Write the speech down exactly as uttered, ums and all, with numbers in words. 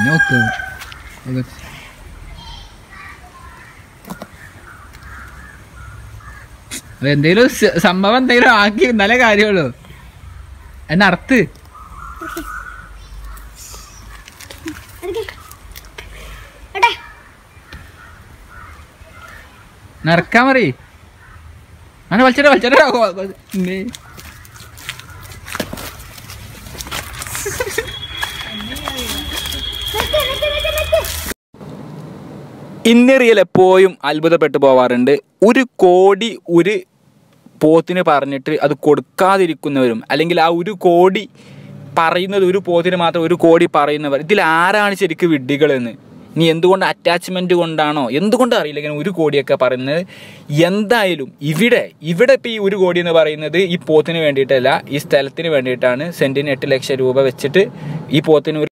എന്തെങ്കിലും സംഭവം എന്തെങ്കിലും ആക്കി നല്ല കാര്യമുള്ളൂ. എന്നെ അർത്ത് നടക്കാൻ മറി അങ്ങനെ വലിച്ചിട്ട് വലിച്ചിട്ട് ഇന്ത്യയിൽ എപ്പോഴും അത്ഭുതപ്പെട്ടു പോവാറുണ്ട്. ഒരു കോടി ഒരു പോത്തിന് പറഞ്ഞിട്ട് അത് കൊടുക്കാതിരിക്കുന്നവരും, അല്ലെങ്കിൽ ആ ഒരു കോടി പറയുന്നത് ഒരു പോത്തിന് മാത്രം ഒരു കോടി പറയുന്നവർ, ഇതിൽ ആരാണ് ശരിക്കും വിഡ്ഢികളെന്ന്. ഇനി എന്തുകൊണ്ട് അറ്റാച്ച്മെൻറ്റ് കൊണ്ടാണോ എന്തുകൊണ്ടും അറിയില്ല ഇങ്ങനെ ഒരു കോടിയൊക്കെ പറയുന്നത്. എന്തായാലും ഇവിടെ ഇവിടെ ഇപ്പോൾ ഈ ഒരു കോടി എന്ന് പറയുന്നത് ഈ പോത്തിന് വേണ്ടിയിട്ടല്ല, ഈ സ്ഥലത്തിന് വേണ്ടിയിട്ടാണ്. സെൻറ്റിന് എട്ട് ലക്ഷം രൂപ വെച്ചിട്ട് ഈ പോത്തിന്